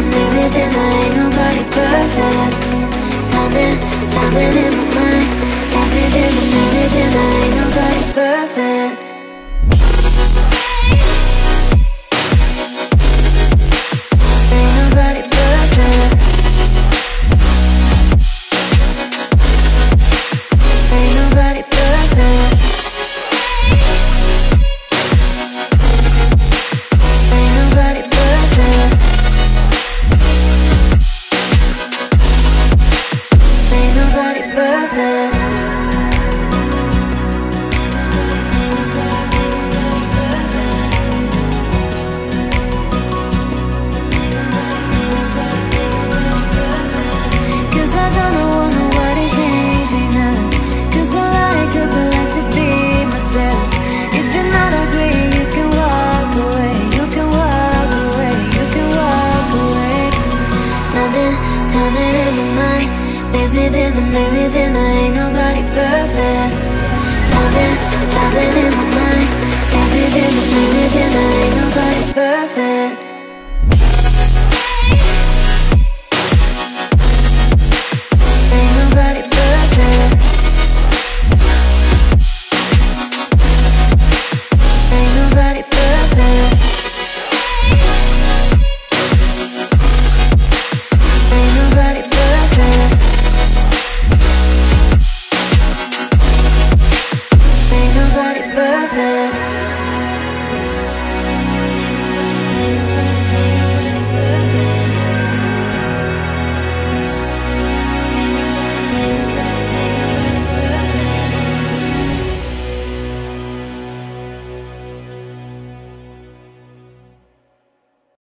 maze within, ain't nobody perfect. Something in my mind, maze within, ain't nobody perfect. Ain't nobody perfect. Ain't nobody perfect. Ain't nobody perfect. Ain't nobody perfect. Cause I don't want nobody change me now. Cause I like to be myself. If you're not agree, you can walk away. You can walk away, you can walk away. Something in my mind, maze within, ain't nobody perfect. Something in my mind, maze within, ain't nobody perfect.